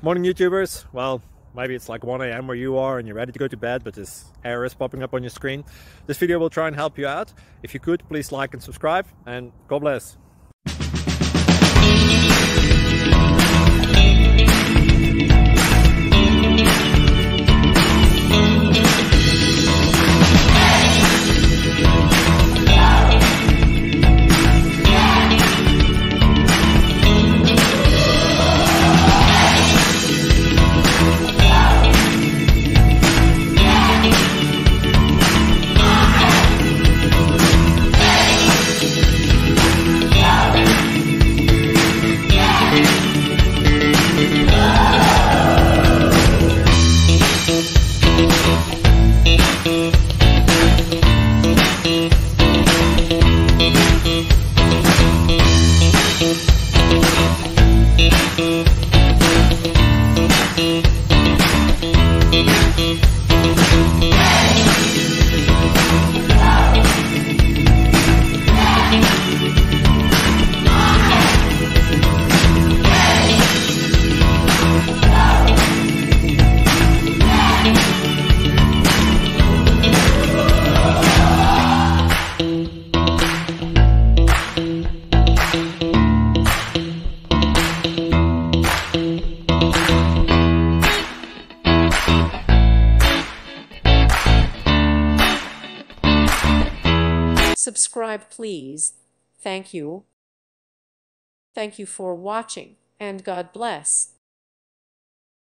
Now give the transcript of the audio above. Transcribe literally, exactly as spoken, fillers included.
Morning YouTubers. Well, maybe it's like one A M where you are and you're ready to go to bed, but this error is popping up on your screen. This video will try and help you out. If you could, please like and subscribe, and God bless. Subscribe, please. Thank you. Thank you for watching, and God bless.